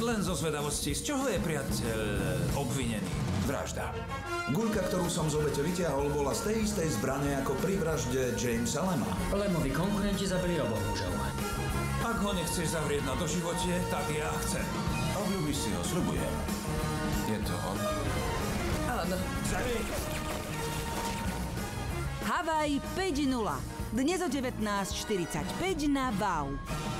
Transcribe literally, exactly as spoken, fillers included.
Len zo zvedavosti, z čoho je priateľ obvinený? Vražda. Guľka, ktorú som z obete vyťahol, bola z tej istej zbrane ako pri vražde Jamesa Lema. Lemovi konkurenti zabili oboch mužov. Ak ho nechceš zavrieť na doživotie, tak ja chcem. Obľúbiš si ho, sľubujem. Je to on? Áno. Zabij! Havaj päť nula. Dnes o devätnásť štyridsaťpäť na Wow.